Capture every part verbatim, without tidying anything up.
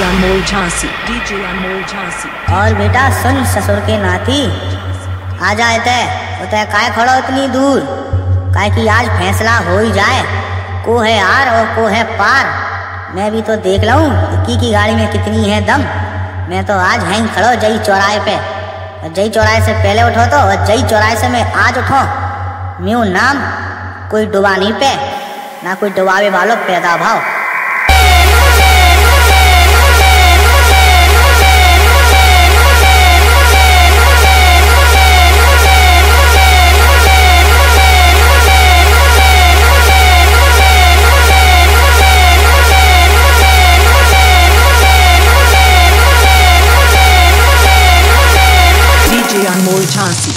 अनमोल Jhansi, DJ Anmol Jhansi. और बेटा सुन ससुर के नाती, आ जाए ते उतय काय खड़ो इतनी दूर, काय की आज फैसला हो ही जाए, को है आर और को है पार। मैं भी तो देख लूं की की गाड़ी में कितनी है दम। मैं तो आज हैं खड़ो जई चौराहे पे, और जई चौराहे से पहले उठो तो, और जई चौराहे से मैं आज उठो। म्यू नाम कोई डुबानी पे ना कोई डुबावे वालों पैदा भाव। डीजे अनमोल झांसी।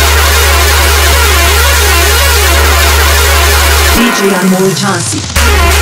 डीजे अनमोल झांसी।